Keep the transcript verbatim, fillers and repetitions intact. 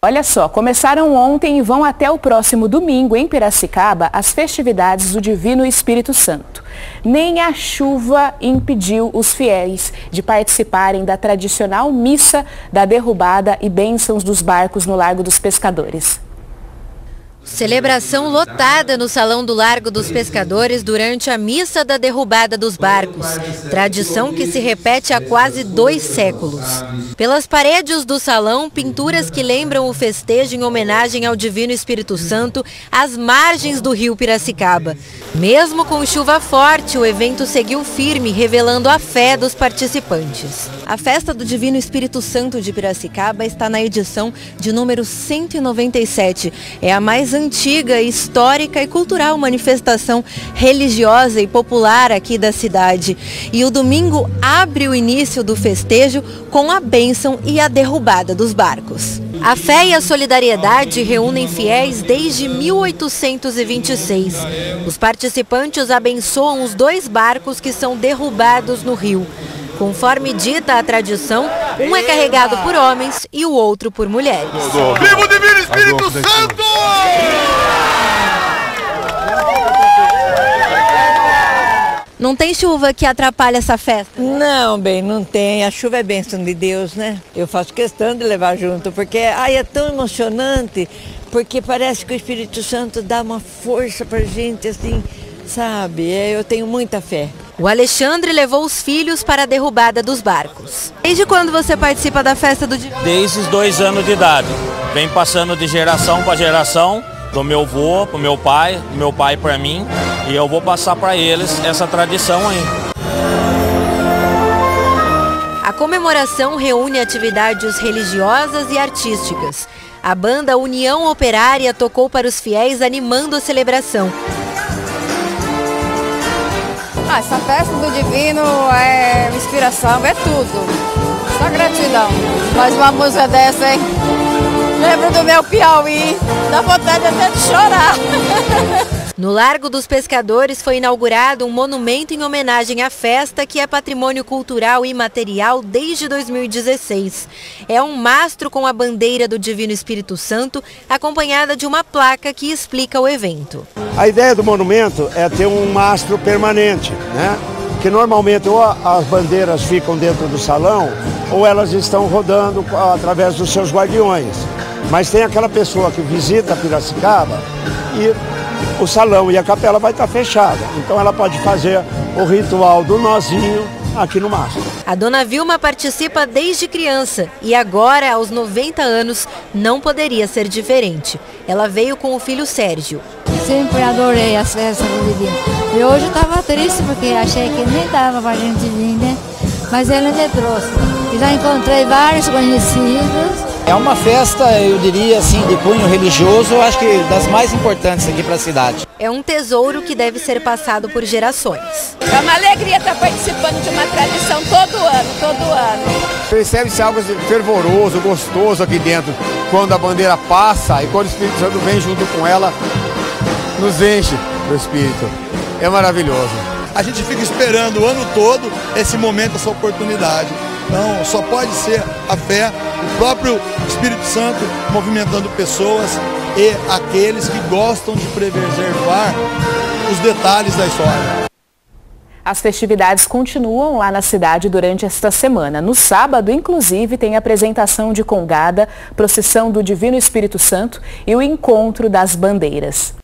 Olha só, começaram ontem e vão até o próximo domingo em Piracicaba as festividades do Divino Espírito Santo. Nem a chuva impediu os fiéis de participarem da tradicional missa da derrubada e bênçãos dos barcos no Largo dos Pescadores. Celebração lotada no Salão do Largo dos Pescadores durante a Missa da Derrubada dos Barcos, tradição que se repete há quase dois séculos. Pelas paredes do salão, pinturas que lembram o festejo em homenagem ao Divino Espírito Santo às margens do rio Piracicaba. Mesmo com chuva forte, o evento seguiu firme, revelando a fé dos participantes. A festa do Divino Espírito Santo de Piracicaba está na edição de número cento e noventa e sete. É a mais antiga, histórica e cultural manifestação religiosa e popular aqui da cidade. E o domingo abre o início do festejo com a bênção e a derrubada dos barcos. A fé e a solidariedade reúnem fiéis desde mil oitocentos e vinte e seis. Os participantes abençoam os dois barcos que são derrubados no rio. Conforme dita a tradição, um é carregado por homens e o outro por mulheres. Viva o Divino Espírito Santo! Não tem chuva que atrapalhe essa festa? Não, bem, não tem. A chuva é bênção de Deus, né? Eu faço questão de levar junto, porque ai, é tão emocionante, porque parece que o Espírito Santo dá uma força pra gente, assim, sabe? Eu tenho muita fé. O Alexandre levou os filhos para a derrubada dos barcos. Desde quando você participa da festa do Divino? Desde os dois anos de idade. Vem passando de geração para geração, do meu avô para o meu pai, do meu pai para mim, e eu vou passar para eles essa tradição aí. A comemoração reúne atividades religiosas e artísticas. A banda União Operária tocou para os fiéis, animando a celebração. Ah, essa festa do Divino é inspiração, é tudo. Só gratidão. Mais uma música dessa, hein? Lembro do meu Piauí, dá vontade até de chorar. No Largo dos Pescadores foi inaugurado um monumento em homenagem à festa, que é patrimônio cultural imaterial desde dois mil e dezesseis. É um mastro com a bandeira do Divino Espírito Santo, acompanhada de uma placa que explica o evento. A ideia do monumento é ter um mastro permanente, né? Que normalmente ou as bandeiras ficam dentro do salão ou elas estão rodando através dos seus guardiões. Mas tem aquela pessoa que visita Piracicaba e o salão e a capela vai estar fechada. Então ela pode fazer o ritual do nozinho aqui no mastro. A dona Vilma participa desde criança e agora, aos noventa anos, não poderia ser diferente. Ela veio com o filho Sérgio. Sempre adorei as festas do Divino. E hoje estava triste porque achei que nem dava para a gente vir, né? Mas ele me trouxe. E já encontrei vários conhecidos. É uma festa, eu diria assim, de cunho religioso, eu acho que das mais importantes aqui para a cidade. É um tesouro que deve ser passado por gerações. É uma alegria estar participando de uma tradição todo ano, todo ano. Percebe-se algo fervoroso, gostoso aqui dentro, quando a bandeira passa e quando o Espírito Santo vem junto com ela, nos enche do Espírito. É maravilhoso. A gente fica esperando o ano todo esse momento, essa oportunidade. Então, só pode ser a fé, o próprio Espírito Santo movimentando pessoas e aqueles que gostam de preservar os detalhes da história. As festividades continuam lá na cidade durante esta semana. No sábado, inclusive, tem apresentação de congada, procissão do Divino Espírito Santo e o encontro das bandeiras.